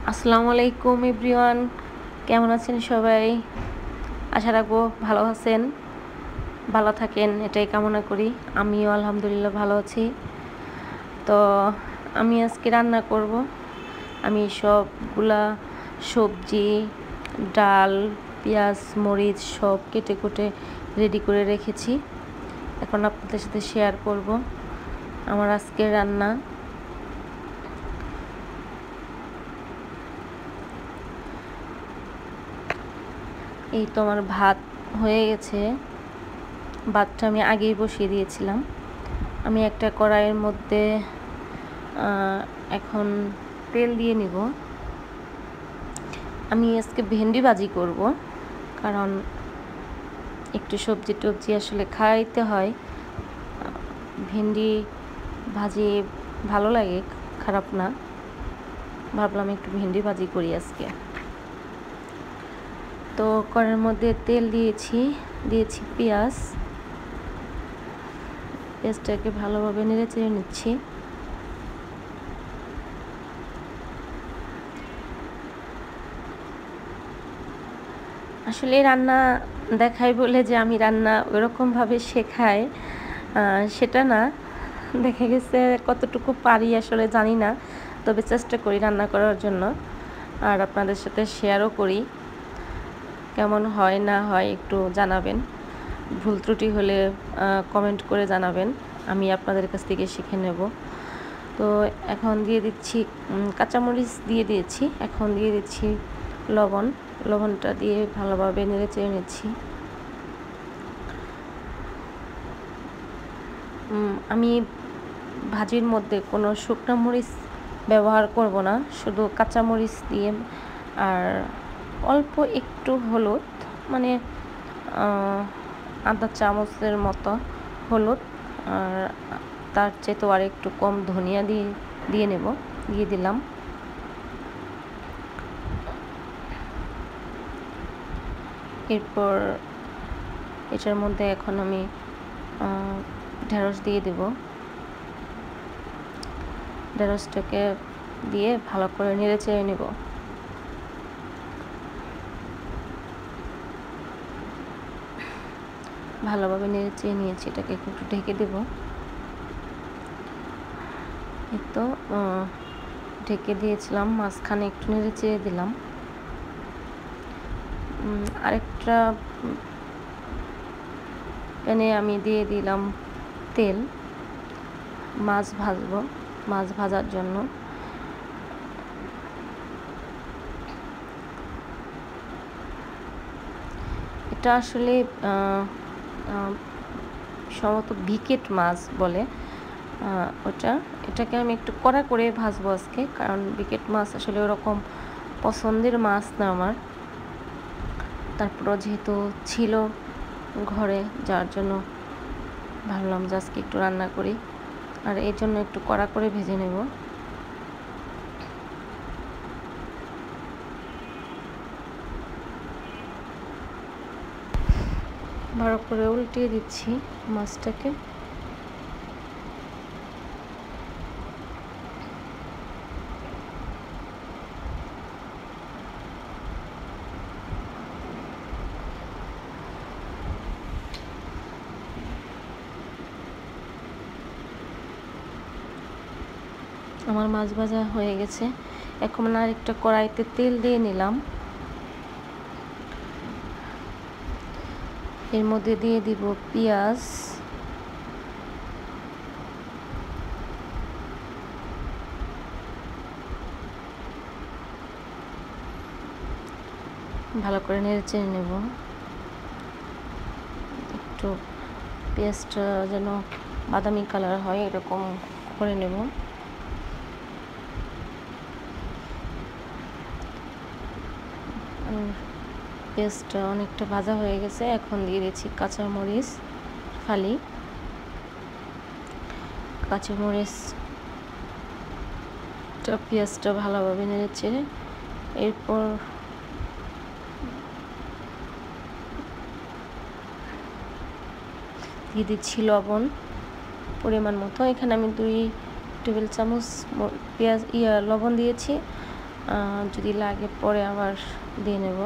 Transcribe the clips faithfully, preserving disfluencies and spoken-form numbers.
আসসালামু আলাইকুম এভরিওয়ান, কেমন আছেন সবাই? আশা রাখবো ভালো আছেন, ভালো থাকেন, এটাই কামনা করি। আমিও আলহামদুলিল্লাহ ভালো আছি। তো আমি আজকে রান্না করব। আমি সবগুলা সবজি, ডাল, পেঁয়াজ, মরিচ সব কেটে কুটে রেডি করে রেখেছি। এখন আপনাদের সাথে শেয়ার করব আমার আজকের রান্না। এই তো আমার ভাত হয়ে গেছে। ভাতটা আমি আগেই বসিয়ে দিয়েছিলাম। আমি একটা কড়াইয়ের মধ্যে এখন তেল দিয়ে নিব। আমি আজকে ভেন্ডি ভাজি করব, কারণ একটু সবজি টবজি আসলে খাইতে হয়। ভেন্ডি ভাজি ভালো লাগে, খারাপ না। ভাবলাম একটু ভেন্ডি ভাজি করি আজকে। তো কড়াইয়ের মধ্যে তেল দিয়েছি, দিয়েছি পেঁয়াজ। পেঁয়াজটাকে ভালোভাবে নেড়ে চেড়ে নিচ্ছি। আসলে রান্না দেখাই বলে যে আমি রান্না ওইরকমভাবে শেখাই সেটা না। দেখা গেছে কতটুকু পারি আসলে জানি না, তবে চেষ্টা করি রান্না করার জন্য, আর আপনাদের সাথে শেয়ারও করি। কেমন হয় না হয় একটু জানাবেন, ভুল ত্রুটি হলে কমেন্ট করে জানাবেন, আমি আপনাদের কাছ থেকে শিখে নেব। তো এখন দিয়ে দিচ্ছি কাঁচামরিচ, দিয়ে দিয়েছি। এখন দিয়ে দিচ্ছি লবণ। লবণটা দিয়ে ভালোভাবে নেড়ে চেড়ে নিচ্ছি। আমি ভাজির মধ্যে কোনো শুকনো মরিচ ব্যবহার করব না, শুধু কাঁচামরিচ দিয়ে আর অল্প একটু হলুদ, মানে আধা চামচের মতো হলুদ, আর তার চেয়ে তো আর একটু কম ধনিয়া দিয়ে দিয়ে নেব, দিয়ে দিলাম। এরপর এটার মধ্যে এখন আমি ঢেঁড়স দিয়ে দেব। ঢেঁড়সটাকে দিয়ে ভালো করে নেড়ে চেড়ে নেব। ভালোভাবে নেড়ে চেড়ে নিয়েছি, এটাকে একটু ঢেকে দেব। এই তো ঢেকে দিয়েছিলাম, মাঝখানে একটু নেড়ে চেড়ে দিলাম। আরেকটা প্যানে আমি দিয়ে দিলাম তেল, মাছ ভাজবো, মাছ ভাজার জন্য। এটা আসলে সম্ভবত বিকেট মাছ বলে ওটা। এটাকে আমি একটু কড়া করে ভাজবো আজকে, কারণ বিকেট মাছ আসলে ওরকম পছন্দের মাছ না আমার। তারপরও যেহেতু ছিল ঘরে, যার জন্য ভাবলাম যে আজকে একটু রান্না করি, আর এই জন্য একটু কড়া করে ভেজে নেব। ভালো করে উল্টিয়ে দিচ্ছি মাছটাকে। আমার মাছ ভাজা হয়ে গেছে। এখন আর একটা কড়াইতে তেল দিয়ে নিলাম। এর মধ্যে দিয়ে দিব পেঁয়াজ, ভালো করে নেড়ে চেড়ে নেব। একটু পেঁয়াজটা যেন বাদামি কালার হয় এরকম করে নেব। পেঁয়াজটা অনেকটা ভাজা হয়ে গেছে। এখন দিয়ে দিচ্ছি কাঁচামরিচ ফালি। কাঁচামরিচটা পেঁয়াজটা ভালোভাবে নেড়ে চেড়ে এরপর দিয়ে দিচ্ছি লবণ পরিমাণ মতো। এখানে আমি দুই টেবিল চামচ পেঁয়াজ ইয়া লবণ দিয়েছি, যদি লাগে পরে আবার দিয়ে নেব।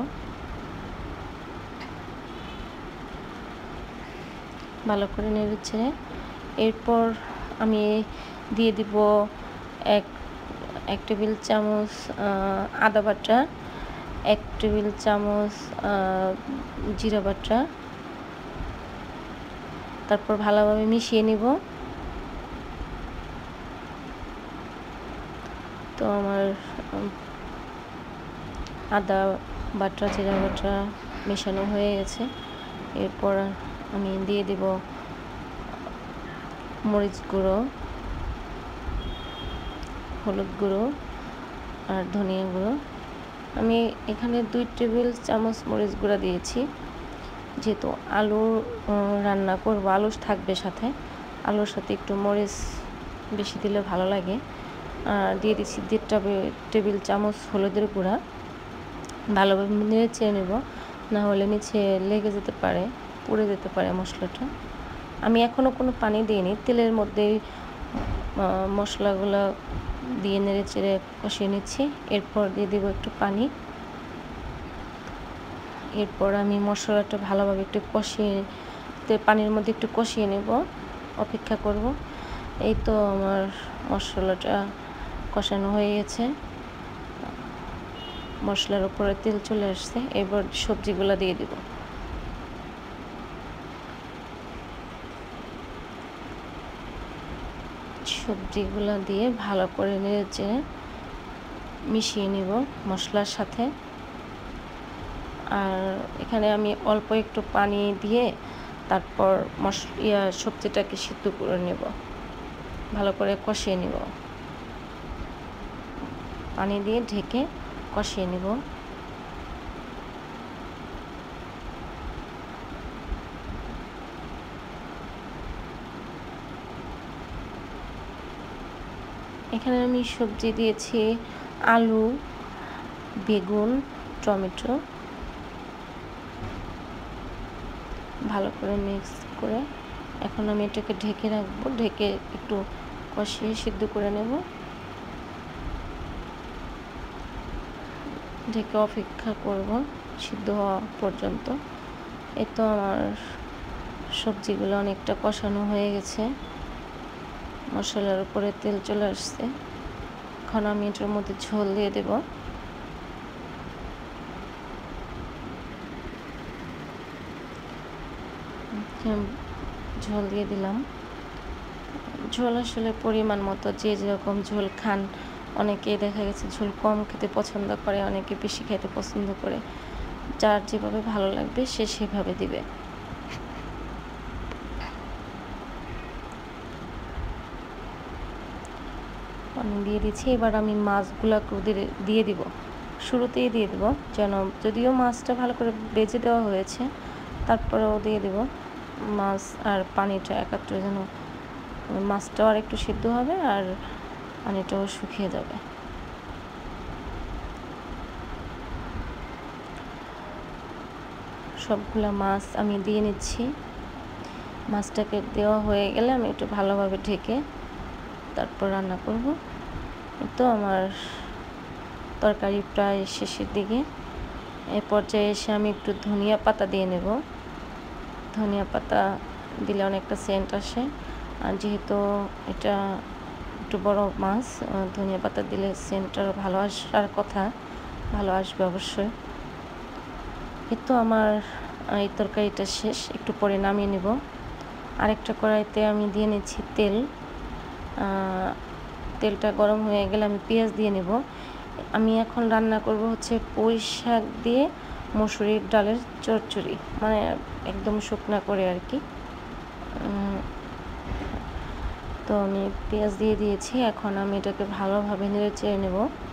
ভালো করে নেড়েছে। এরপর আমি দিয়ে দিব এক এক টেবিল চামচ আদা বাটা, এক টেবিল চামচ জিরা বাটা। তারপর ভালোভাবে মিশিয়ে নিব। তো আমার আদা বাটা জিরা বাটা মেশানো হয়ে গেছে। এরপর আমি দিয়ে দিব মরিচ গুঁড়ো, হলুদ গুঁড়ো আর ধনিয়া গুঁড়ো। আমি এখানে দুই টেবিল চামচ মরিচ গুঁড়া দিয়েছি, যেহেতু আলু রান্না করব, আলু থাকবে সাথে, আলুর সাথে একটু মরিচ বেশি দিলে ভালো লাগে। আর দিয়ে দিচ্ছি দেড় টেবিল চামচ হলুদের গুঁড়া। ভালোভাবে নেড়ে চেড়ে নেব, না হলে নিচে লেগে যেতে পারে, পুড়ে যেতে পারে মশলাটা। আমি এখনও কোনো পানি দিইনি, তেলের মধ্যেই মশলাগুলো দিয়ে নেড়ে চেড়ে কষিয়ে নিচ্ছি। এরপর দিয়ে দেবো একটু পানি। এরপর আমি মশলাটা ভালোভাবে একটু কষিয়ে, পানির মধ্যে একটু কষিয়ে নেব, অপেক্ষা করব। এই তো আমার মশলাটা কষানো হয়ে গেছে, মশলার উপরে তেল চলে আসছে। এবার সবজিগুলো দিয়ে দিব। সবজিগুলো দিয়ে ভালো করে নেড়ে মিশিয়ে নিব মশলার সাথে। আর এখানে আমি অল্প একটু পানি দিয়ে তারপর মশ ইয়া সবজিটাকে সিদ্ধ করে নেব, ভালো করে কষিয়ে নিব। পানি দিয়ে ঢেকে কষিয়ে নিব। এখানে আমি সবজি দিয়েছি আলু, বেগুন, টমেটো। ভালো করে মিক্স করে এখন আমি এটাকে ঢেকে রাখবো, ঢেকে একটু কষিয়ে সিদ্ধ করে নেব। ঢেকে অপেক্ষা করব সিদ্ধ হওয়া পর্যন্ত। এই তো আমার সবজিগুলো অনেকটা কষানো হয়ে গেছে, মশলার উপরে তেল চলে আসছে। এখন আমি এটার মধ্যে ঝোল দিয়ে দেব। ঝোল দিয়ে দিলাম। ঝোল আসলে পরিমাণ মতো, যে যেরকম ঝোল খান, অনেকে দেখা গেছে ঝোল কম খেতে পছন্দ করে, অনেকে বেশি খেতে পছন্দ করে। যার যেভাবে ভালো লাগবে সে সেভাবে দিবে। পানি দিয়ে দিচ্ছি। এবার আমি মাছগুলোকে দিয়ে দিব, শুরুতেই দিয়ে দেব, যেন যদিও মাছটা ভালো করে বেজে দেওয়া হয়েছে, তারপরেও দিয়ে দেব মাছ আর পানিটা একাত্রে, যেন মাছটাও আর একটু সিদ্ধ হবে আর পানিটাও শুকিয়ে যাবে। সবগুলা মাছ আমি দিয়ে নিচ্ছি। মাছটাকে দেওয়া হয়ে গেলে আমি একটু ভালোভাবে ঢেকে তারপর রান্না করব। তো আমার তরকারি প্রায় শেষের দিকে। এই পর্যায়ে এসে আমি একটু ধনিয়া পাতা দিয়ে নেব। ধনিয়া পাতা দিলে অনেকটা সেন্ট আসে, আর যেহেতু এটা একটু বড় মাছ, ধনিয়া পাতা দিলে সেন্টটা ভালো আসার কথা, ভালো আসবে অবশ্যই। এই তো আমার এই তরকারিটা শেষ, একটু পরে নামিয়ে নেব। আরেকটা কড়াইতে আমি দিয়ে নিচ্ছি তেল। তেলটা গরম হয়ে গেলে আমি পেঁয়াজ দিয়ে নেব। আমি এখন রান্না করব হচ্ছে পুঁই শাক দিয়ে মসুরির ডালের চচ্চড়ি, মানে একদম শুকনা করে আর কি। তো আমি পেঁয়াজ দিয়ে দিয়েছি, এখন আমি এটাকে ভালোভাবে নেড়ে চেড়ে নেব।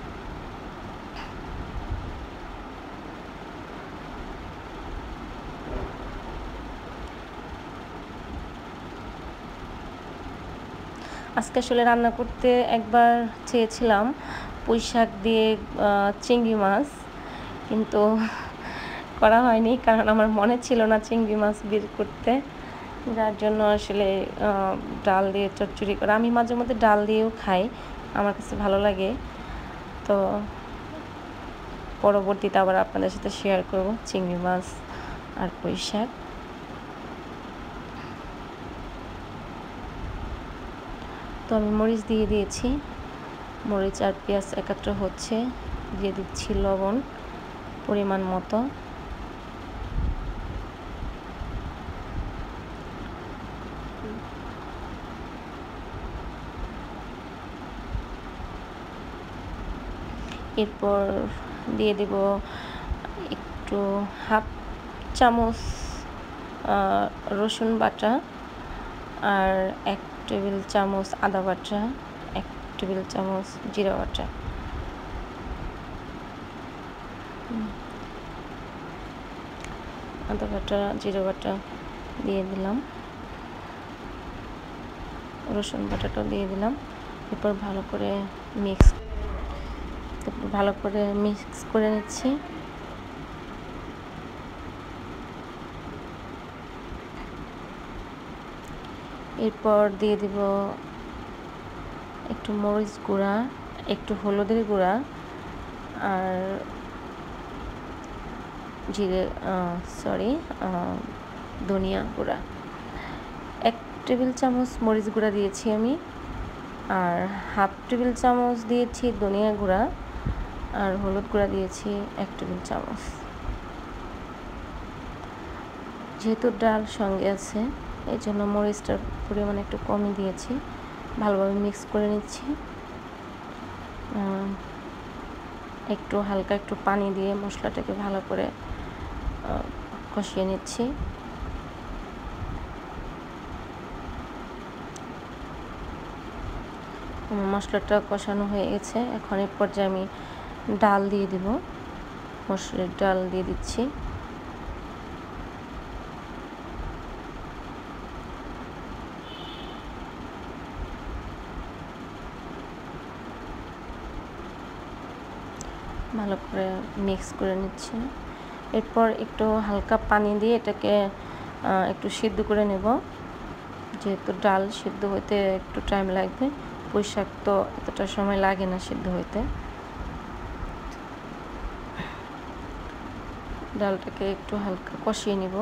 আজকে আসলে রান্না করতে একবার চেয়েছিলাম পুঁই শাক দিয়ে চিংড়ি মাছ, কিন্তু করা হয়নি, কারণ আমার মনে ছিল না চিংড়ি মাছ বের করতে, যার জন্য আসলে ডাল দিয়ে চচ্চড়ি করা। আমি মাঝে মধ্যে ডাল দিয়েও খাই, আমার কাছে ভালো লাগে। তো পরবর্তীতে আবার আপনাদের সাথে শেয়ার করব চিংড়ি মাছ আর পুঁই শাক। তো আমি মরিচ দিয়ে দিয়েছি, মরিচ আর পেঁয়াজ একাত্র হচ্ছে, দিয়ে দিচ্ছি লবণ পরিমাণ মতো। এরপর দিয়ে দেব একটু হাফ চামচ রসুন বাটা আর এক টেবিল চামচ আদা বাটা, এক টেবিল চামচ জিরা বাটা। আদা বাটা জিরা বাটা দিয়ে দিলাম, রসুন বাটাটাও দিয়ে দিলাম। এরপর ভালো করে মিক্স ভালো করে মিক্স করে নিচ্ছি। এরপর দিয়ে দিব একটু মরিচ গুঁড়া, একটু হলুদের গুঁড়া আর জিরে সরি ধনিয়া গুঁড়া। এক টেবিল চামচ মরিচ গুঁড়া দিয়েছি আমি, আর হাফ টেবিল চামচ দিয়েছি ধনিয়া গুঁড়া, আর হলুদ গুঁড়া দিয়েছি এক টেবিল চামচ। যেহেতু ডাল সঙ্গে আছে এই জন্য মরিচটার পরিমাণ একটু কমই দিয়েছি। ভালোভাবে মিক্স করে নিচ্ছি, একটু হালকা একটু পানি দিয়ে মশলাটাকে ভালো করে কষিয়ে নিচ্ছি। মশলাটা কষানো হয়ে গেছে, এখন এই পর্যায়ে আমি ডাল দিয়ে দিব, মসুরের ডাল দিয়ে দিচ্ছি। ভালো করে মিক্স করে নিচ্ছি। এরপর একটু হালকা পানি দিয়ে এটাকে একটু সিদ্ধ করে নেব, যেহেতু ডাল সিদ্ধ হতে একটু টাইম লাগবে, পুঁই শাক তো এতটা সময় লাগে না সিদ্ধ হতে। ডালটাকে একটু হালকা কষিয়ে নিব।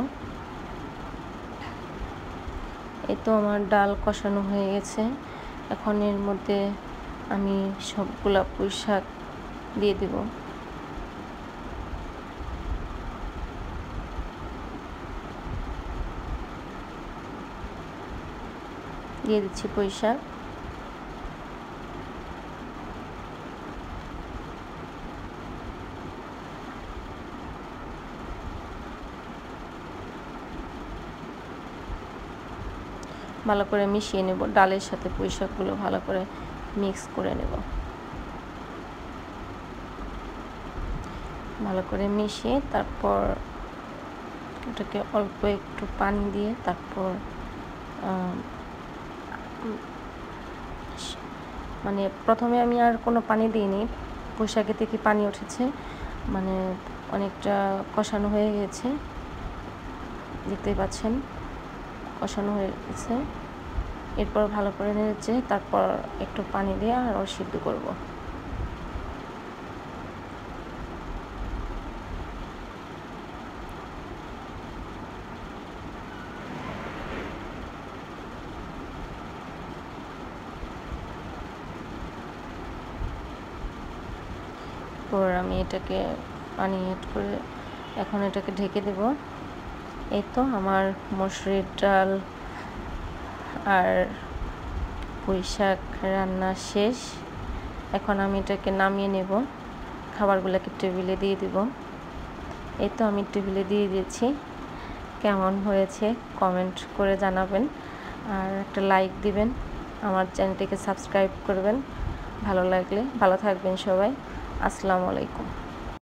এই তো আমার ডাল কষানো হয়ে গেছে, এখন এর মধ্যে আমি সবগুলা পুঁই শাক দিয়ে দিব। দিয়ে দিচ্ছি পুঁই শাক। ভালো করে মিশিয়ে নেব, ডালের সাথে পুঁই শাকগুলো ভালো করে মিক্স করে নেব। ভালো করে মিশিয়ে তারপর এটাকে অল্প একটু পানি দিয়ে তারপর মানে প্রথমে আমি আর কোনো পানি দিইনি, পুঁই শাকে থেকে পানি উঠেছে, মানে অনেকটা কষানো হয়ে গেছে, দেখতেই পাচ্ছেন কষানো হয়ে গেছে। এরপর ভালো করে নেড়েছে তারপর একটু পানি দিয়ে আরও সিদ্ধ করব। এরপর আমি এটাকে পানি অ্যাড করে এখন এটাকে ঢেকে দেব। এই তো আমার মসুরির ডাল আর পুঁই শাক রান্না শেষ। এখন আমি এটাকে নামিয়ে নেব, খাবারগুলোকে টেবিলে দিয়ে দিব। এই তো আমি টেবিলে দিয়ে দিয়েছি। কেমন হয়েছে কমেন্ট করে জানাবেন, আর একটা লাইক দিবেন, আমার চ্যানেলটিকে সাবস্ক্রাইব করবেন। ভালো লাগলে ভালো থাকবেন সবাই। আসসালামু আলাইকুম।